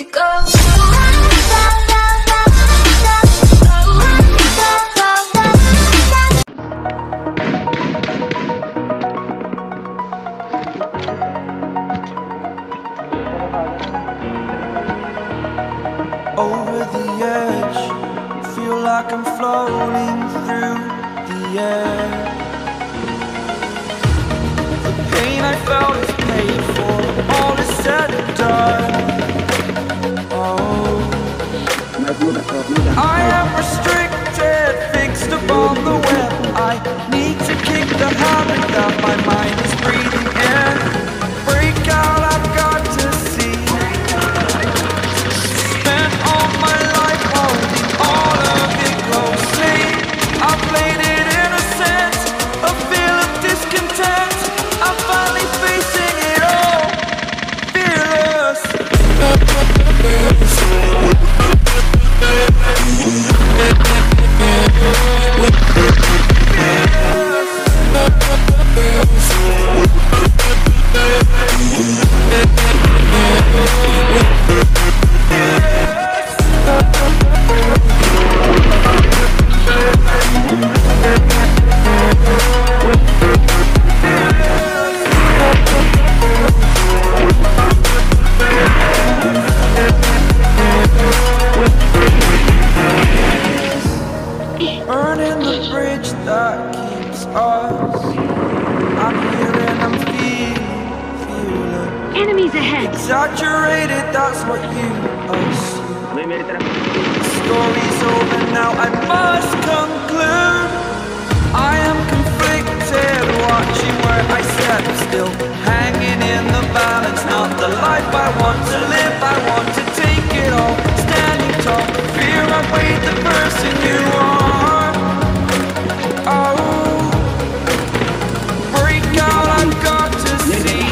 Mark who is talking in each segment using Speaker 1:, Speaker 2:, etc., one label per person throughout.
Speaker 1: to go.
Speaker 2: Over the edge, feel like I'm floating through the air. The pain I felt is paid for, all is said and done. Oh, I am restricted, fixed upon the web. I need to kick the habit that my mind is breathing in. Break out, I've got to see. Spent all my life holding all of it closely. I played it innocent, a feel of discontent. I'm finally facing it all, fearless. Burning the bridge that keeps us. I'm here and I'm feeling
Speaker 3: Enemies ahead.
Speaker 2: exaggerated, that's what you assume. The story's over now, I must conclude. I am conflicted, watching where I step still, hanging in the balance. Not the life I want to live, I want to take it all. Standing tall, fear I weighed the person you are. Oh, break out, I've got to see.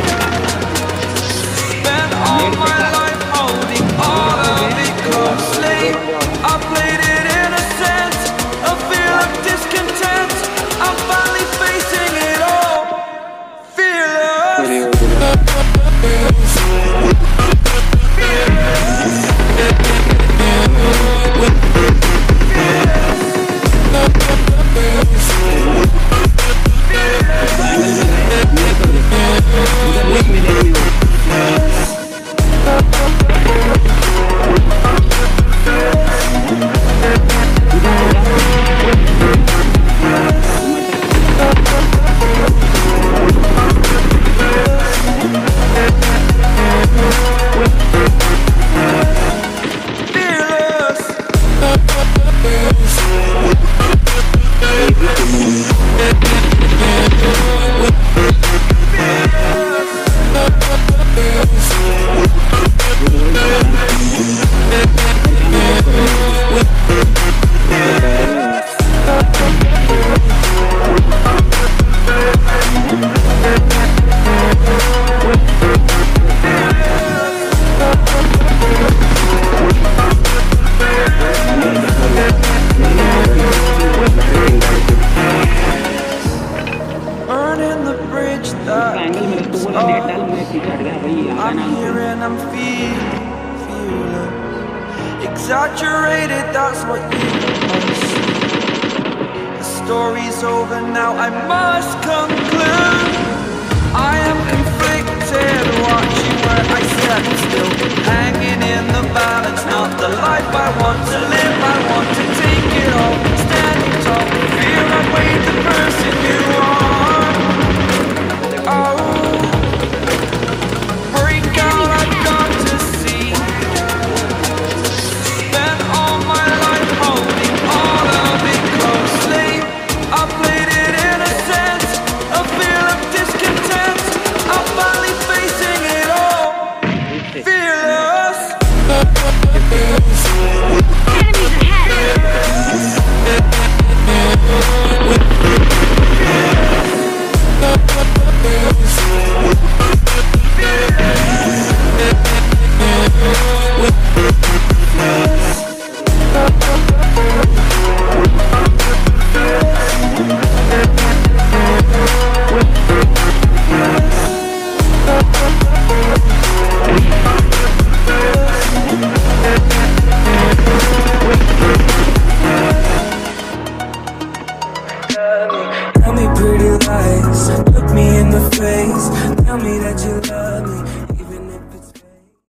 Speaker 2: Spent all my life holding all of it closely. I played it innocent, a feel of discontent. I'm finally facing it all, fearless. Burning the bridge that keeps us. I'm here and I'm feeling exaggerated, that's what you assume. The story's over now, I must conclude. I am conflicted, watching where I step still, hanging in the balance. Not the life I want to live, I want to take it all. Standing tall, fear I weighed the person you are. Oh, break out, I've got to see. Spent all my life holding all of it closely. I played it innocent, face, look me in the face.